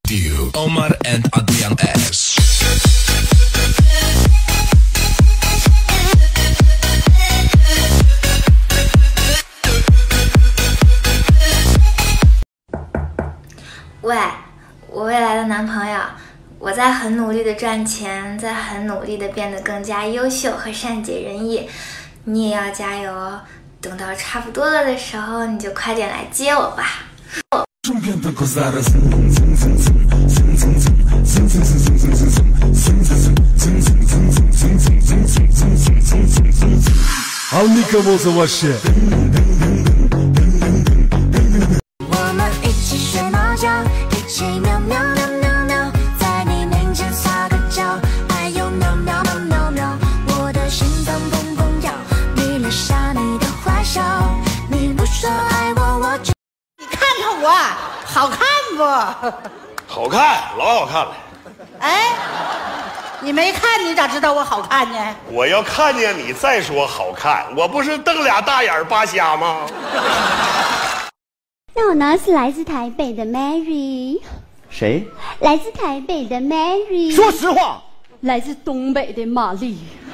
Radio Omar and Adrian S. 喂，我未来的男朋友，我在很努力的赚钱，在很努力的变得更加优秀和善解人意，你也要加油哦。等到差不多了的时候，你就快点来接我吧。 好，你可不是我是。 我们一起学猫叫，一起喵喵喵喵喵，在你面前撒个娇，哎呦喵喵喵喵喵，我的心脏砰砰跳，迷恋上你的坏笑，你不说爱我，我就你看看我，好看不？ 好看，老好看了。 哎，你没看，你咋知道我好看呢？ 我要看见你再说好看，我不是瞪俩大眼扒瞎吗？ 那我呢是来自台北的 Mary。 谁？ 来自台北的 Mary。 说实话， 来自东北的玛丽。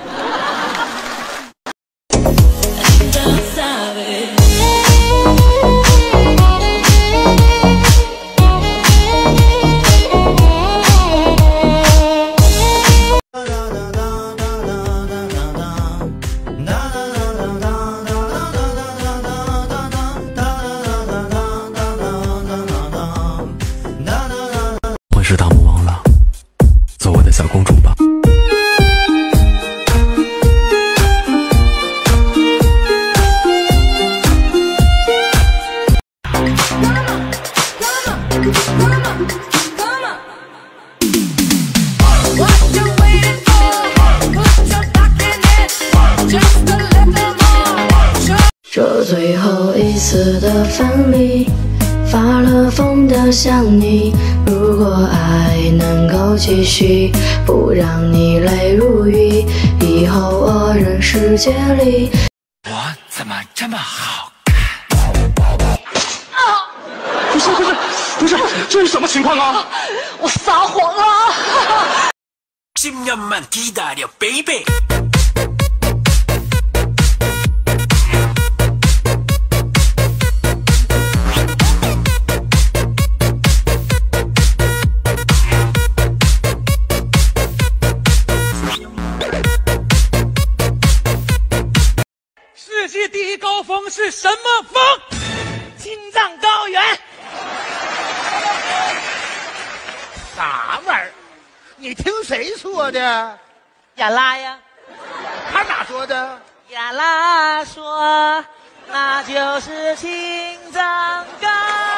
我是大魔王了，做我的小公主吧。 这最后一次的分离，发了疯的想你。如果爱能够继续，不让你泪如雨，以后我人世界里。 我怎么这么好看？ 不是，这是什么情况啊？ 我撒谎了。 10년만 기다려, baby。 世界第一高峰是什么峰？青藏高原。 啥玩意儿？你听谁说的？ 亚拉呀， 他咋说的？ 亚拉说，那就是青藏高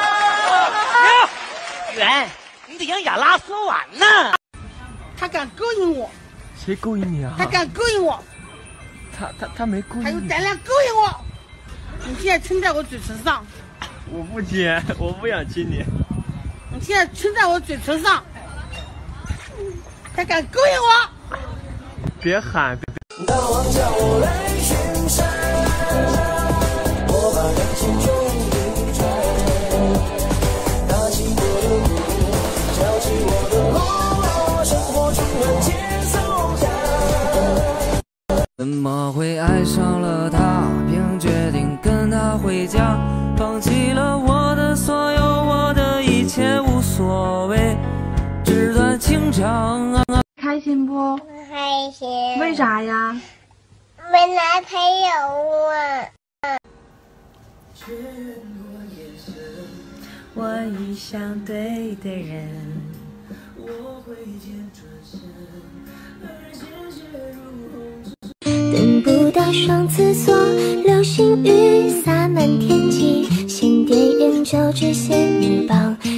原。你得让亚拉说完呢。 他敢勾引我？ 谁勾引你啊？ 他敢勾引我？ 他没勾引你。 还有胆量勾引我？你现在亲在我嘴唇上。 我不亲，我不想亲你。 你现在亲在我嘴唇上。他敢勾引我？ 别喊！ 大王叫我来巡山，我把感情中一传，拿起我的鼓，敲起我的锣，生活充满节奏感。 怎么会爱上了他，并决定跟他回家，放弃了我的所有，我的一切无所谓，纸短情长啊。 开心不？ 不开心。 为啥呀？ 没男朋友啊。 我遇上对的人，我会先转身，而鲜血如虹。 等不到上厕所，流星雨洒满天际，先点燃9支仙女棒。